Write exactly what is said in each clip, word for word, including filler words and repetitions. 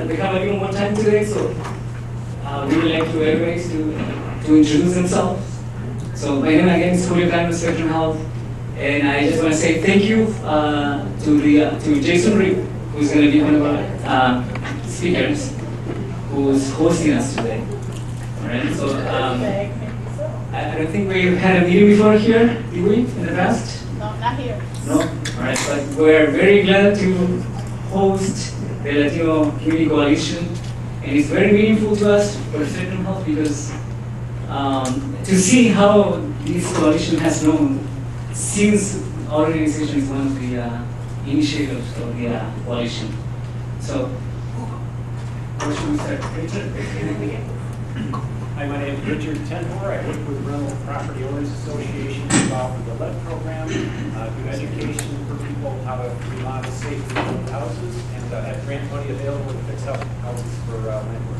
uh, they have a little more time today, so uh, we would like to everybody to, to introduce themselves. So my name again is Julio Carlos Spectrum Health, and I just want to say thank you uh, to the uh, to Jason Reed, who's going to be one of our uh, speakers, who's hosting us today. All right. So um, I, I don't think we've had a meeting before here, did we, in the past? No, not here. No. All right. But we're very glad to host the Latino Community Coalition, and it's very meaningful to us for Spectrum Health because um, to see how this coalition has grown since our organization is one of the uh, initiators of the uh, coalition. So, where should we start? Richard? Hi, my name is Richard Tenhor. I work with Rental Property Owners Association involved with the lead program, uh, do education for people how to remodel safely built houses, and uh, have grant money available to fix up houses for uh, landlords.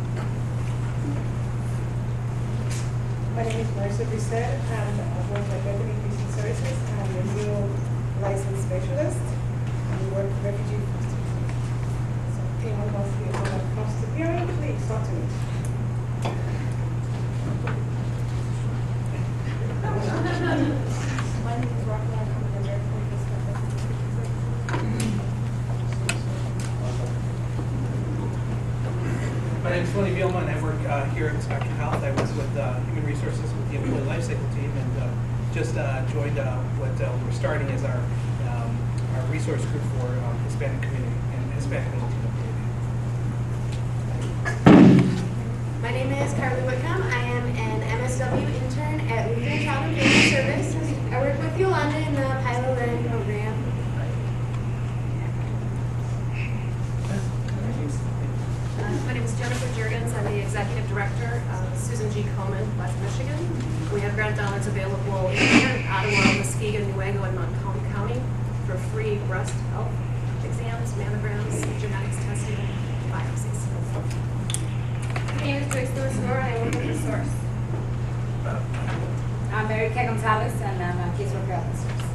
My name is Marcia Brissett. I'm I work at Deputy Increasing Services. I'm a new licensed specialist. And we work with refugee foster care. So if anyone wants to be a part of foster care, please talk to me. My name is Rockland. I'm from the American My name is Tony Bielman. I work uh, here at Spectrum Health. I was with uh, Human Resources with the Employee Lifecycle team, and uh, just uh, joined uh, what uh, we're starting as our um, our resource group for um, Hispanic community and Hispanic and Latino community. My name is Carly Whitcomb. I am an M S W intern at Lutheran Child and Family Service. I work with Yolanda in the Pilot Learning program. My name is Jennifer Jurgens. I'm the Executive Director of Susan G. Komen, West Michigan. We have grant dollars available here in Ottawa, Muskegon, Newaygo, and Montgomery County for free breast health exams, mammograms, genetics testing, and biopsies. My name is Joyce Lewis-Moore, and I work with The Source. I'm Mary Kay Gonzalez, and I'm a caseworker at The Source.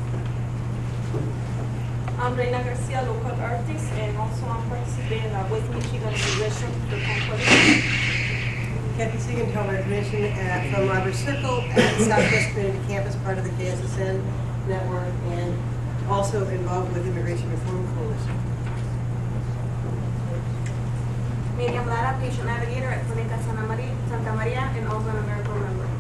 I'm Reina Garcia, local artist, and also I'm participating in the West Michigan Federation for Concord. Kathy Siegenthaler, Commission at, from Robert Circle at Southwest Community Campus, part of the K S S N network, and also involved with Immigration Reform Coalition. Miriam Lara, Patient Navigator at Clínica Santa Maria, Santa Maria, and also an American member.